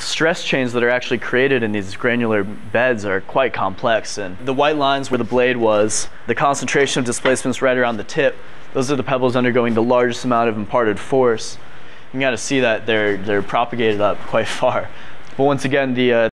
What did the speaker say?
stress chains that are actually created in these granular beds are quite complex, and the white lines where the blade was, the concentration of displacements right around the tip, those are the pebbles undergoing the largest amount of imparted force. You gotta see that they're propagated up quite far. But once again, the